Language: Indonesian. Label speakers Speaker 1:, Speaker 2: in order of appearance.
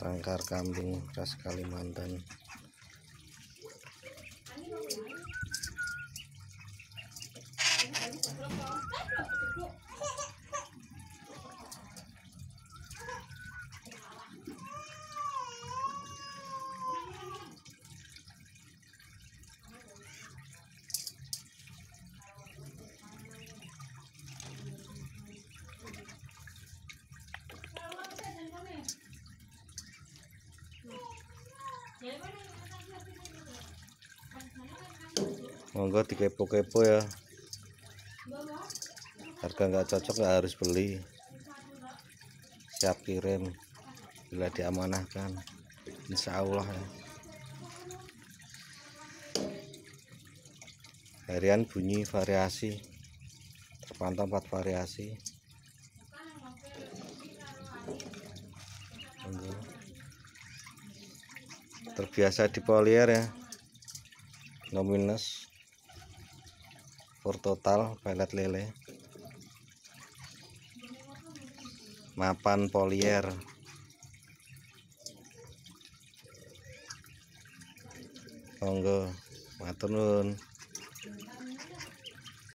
Speaker 1: Tangkar kambing ras Kalimantan. Monggo dikepo-kepo ya, harga nggak cocok nggak harus beli, siap kirim bila diamanahkan, insya Allah ya. Harian bunyi variasi, terpantau 4 variasi. Monggo. Terbiasa di polier ya, no minus, for total pelet lele, mapan polier. Monggo, matur nuwun.